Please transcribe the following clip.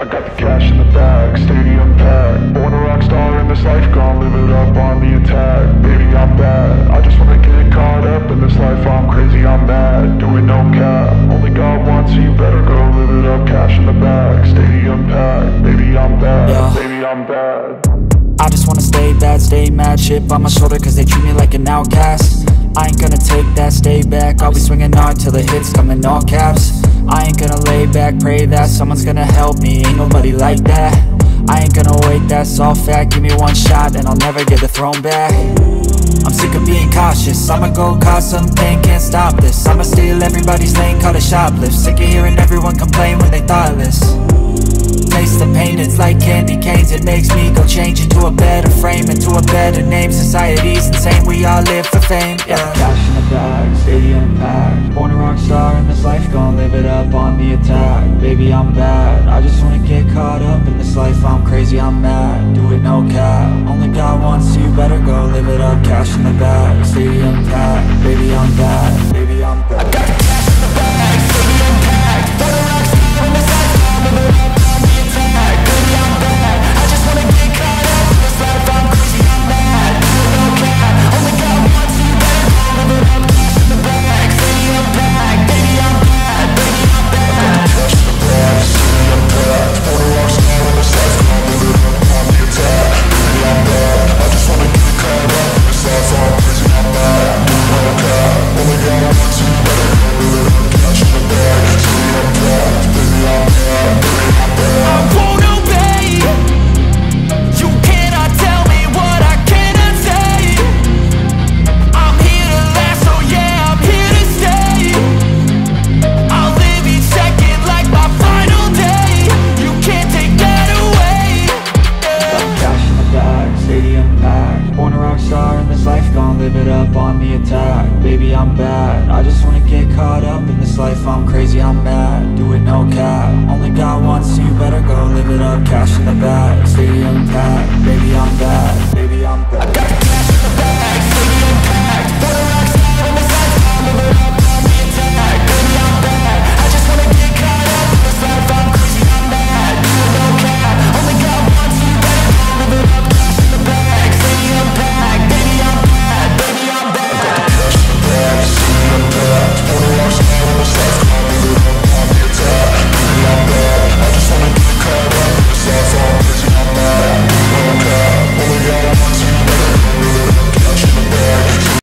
I got the cash in the bag, stadium packed. Born a rock star in this life, gon' live it up on the attack. Baby, I'm bad, I just wanna get caught up in this life. I'm crazy, I'm mad, doing no cap. Only God wants you, better go live it up. Cash in the bag, stadium packed. Baby, I'm bad, yeah. Baby, I'm bad. I just wanna stay bad, stay mad. Chip on my shoulder cause they treat me like an outcast. I ain't gonna take that, stay back. I'll be swinging hard till the hits come in all caps. I ain't gonna lay back, pray that someone's gonna help me. Ain't nobody like that. I ain't gonna wait, that's all fact. Give me one shot and I'll never get the throne back. I'm sick of being cautious, I'ma go cause something, can't stop this. I'ma steal everybody's lane, call it shoplift. Sick of hearing everyone complain when they thoughtless. Taste the pain, it's like candy canes. It makes me go change into a better frame, into a better name. Society's insane, we all live for fame, yeah. Cash in the bag, stadium packed. Born a rock star in this life, gon' live it up on the attack. Baby, I'm bad, I just wanna get caught up in this life. I'm crazy, I'm mad, do it no cap. Only God wants you, better go live it up. Cash in the bag, stadium packed. Baby, I'm bad, baby, I'm bad. I got the cash in the bag, stadium packed. Born a rock star in this life, gon' live it up. Live it up on the attack. Baby, I'm bad, I just wanna get caught up in this life. I'm crazy, I'm mad, do it no cap. Only God wants you, better go live it up. Cash in the bag, stadium packed. Baby, I'm bad.